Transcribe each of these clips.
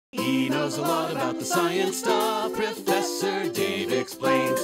He knows a lot about the science stuff, Professor Dave explains.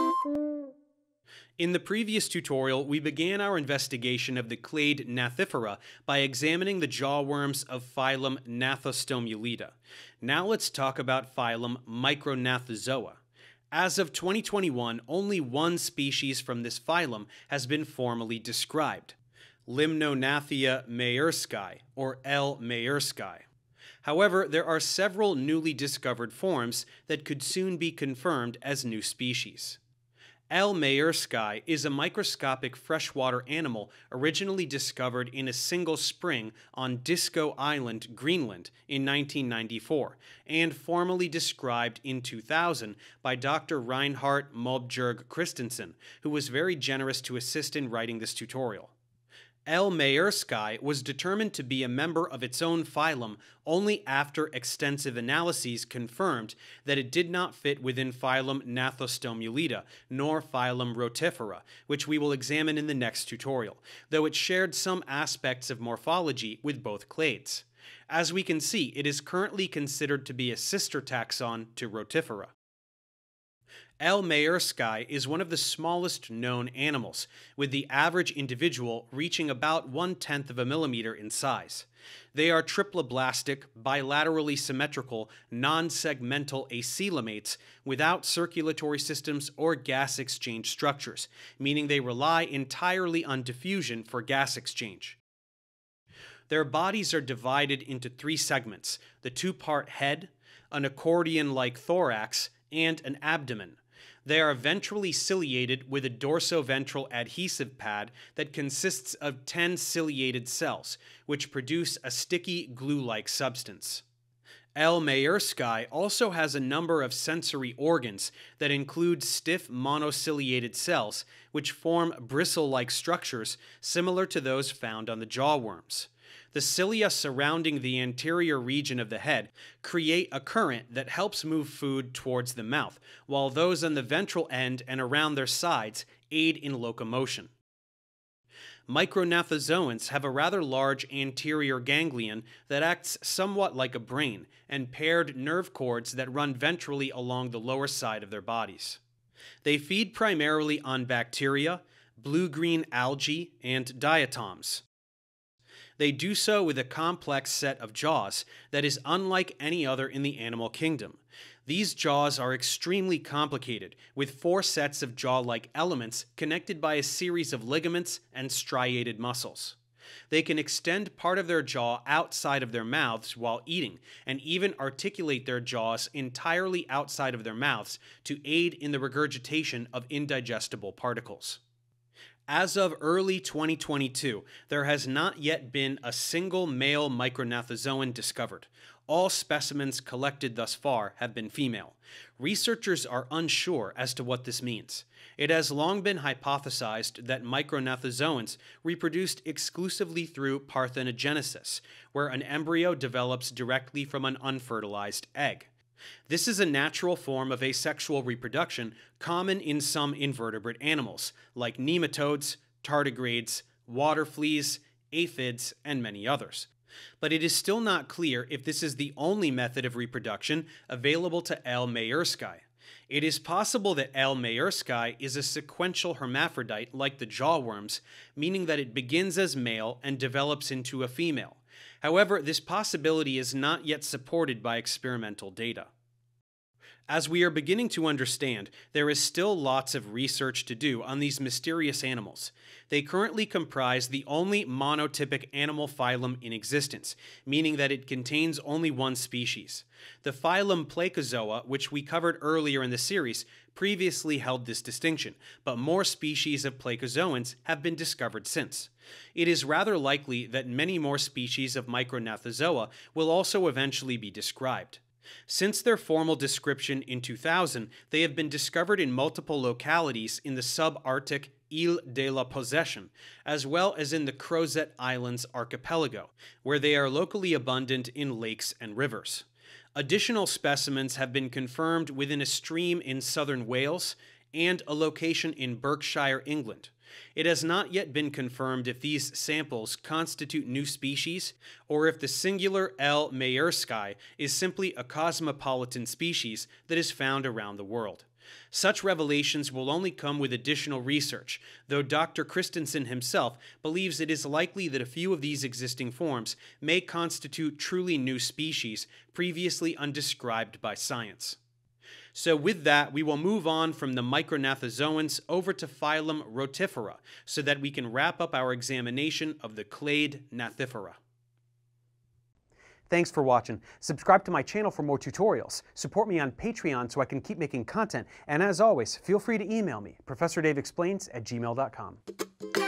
In the previous tutorial, we began our investigation of the clade Gnathifera by examining the jawworms of phylum Gnathostomulida. Now let's talk about phylum Micrognathozoa. As of 2021, only one species from this phylum has been formally described, Limnognathia maerski, or L. maerski. However, there are several newly discovered forms that could soon be confirmed as new species. L. maerski is a microscopic freshwater animal originally discovered in a single spring on Disco Island, Greenland in 1994, and formally described in 2000 by Dr. Reinhard Mobjerg Christensen, who was very generous to assist in writing this tutorial. L. maerski was determined to be a member of its own phylum only after extensive analyses confirmed that it did not fit within phylum Gnathostomulida nor phylum Rotifera, which we will examine in the next tutorial, though it shared some aspects of morphology with both clades. As we can see, it is currently considered to be a sister taxon to Rotifera. L. maerski is one of the smallest known animals, with the average individual reaching about 1/10 of a millimeter in size. They are triploblastic, bilaterally symmetrical, non-segmental acoelomates without circulatory systems or gas exchange structures, meaning they rely entirely on diffusion for gas exchange. Their bodies are divided into three segments: the two-part head, an accordion-like thorax, and an abdomen. They are ventrally ciliated with a dorsoventral adhesive pad that consists of 10 ciliated cells, which produce a sticky glue-like substance. L. maerski also has a number of sensory organs that include stiff monociliated cells, which form bristle-like structures similar to those found on the jawworms. The cilia surrounding the anterior region of the head create a current that helps move food towards the mouth, while those on the ventral end and around their sides aid in locomotion. Micrognathozoans have a rather large anterior ganglion that acts somewhat like a brain, and paired nerve cords that run ventrally along the lower side of their bodies. They feed primarily on bacteria, blue-green algae, and diatoms. They do so with a complex set of jaws that is unlike any other in the animal kingdom. These jaws are extremely complicated, with 4 sets of jaw-like elements connected by a series of ligaments and striated muscles. They can extend part of their jaw outside of their mouths while eating, and even articulate their jaws entirely outside of their mouths to aid in the regurgitation of indigestible particles. As of early 2022, there has not yet been a single male micrognathozoan discovered. All specimens collected thus far have been female. Researchers are unsure as to what this means. It has long been hypothesized that micrognathozoans reproduced exclusively through parthenogenesis, where an embryo develops directly from an unfertilized egg. This is a natural form of asexual reproduction common in some invertebrate animals, like nematodes, tardigrades, water fleas, aphids, and many others. But it is still not clear if this is the only method of reproduction available to L. maerski. It is possible that L. maerski is a sequential hermaphrodite like the jawworms, meaning that it begins as male and develops into a female. However, this possibility is not yet supported by experimental data. As we are beginning to understand, there is still lots of research to do on these mysterious animals. They currently comprise the only monotypic animal phylum in existence, meaning that it contains only one species. The phylum Placozoa, which we covered earlier in the series, previously held this distinction, but more species of Placozoans have been discovered since. It is rather likely that many more species of Micrognathozoa will also eventually be described. Since their formal description in 2000, they have been discovered in multiple localities in the subarctic Ile de la Possession, as well as in the Crozet Islands archipelago, where they are locally abundant in lakes and rivers. Additional specimens have been confirmed within a stream in southern Wales, and a location in Berkshire, England. It has not yet been confirmed if these samples constitute new species, or if the singular L. maerski is simply a cosmopolitan species that is found around the world. Such revelations will only come with additional research, though Dr. Christensen himself believes it is likely that a few of these existing forms may constitute truly new species previously undescribed by science. So with that, we will move on from the Micrognathozoans over to phylum Rotifera, so that we can wrap up our examination of the clade Gnathifera. Thanks for watching. Subscribe to my channel for more tutorials. Support me on Patreon so I can keep making content. And as always, feel free to email me, ProfessorDaveExplains@gmail.com.